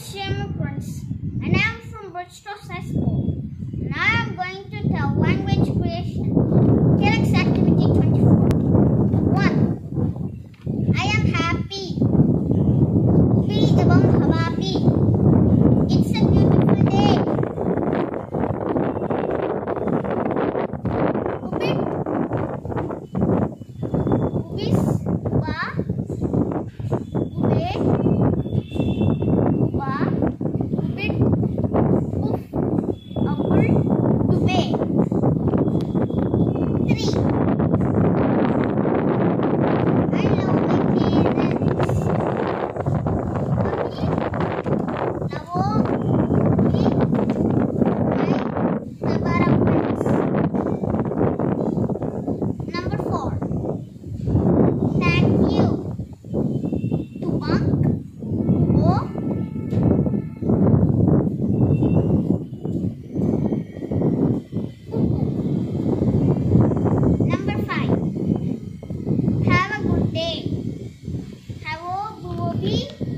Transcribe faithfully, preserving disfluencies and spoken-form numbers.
Shame Prince, and I am from Bridgestone High School. And I am going to tell language creation. Telex activity twenty-four. one. I am happy. Be about happy. It's a beautiful day. Ubit. Ubis. Uba. Ube. Uba. Ubit. Uf. Abul. Dube. three. I love my parents. Abi. Navo. We. My Nagara friends. Number four. Thank you. Tubang. Tubo. Number five. Have a good day. Have a Woobi.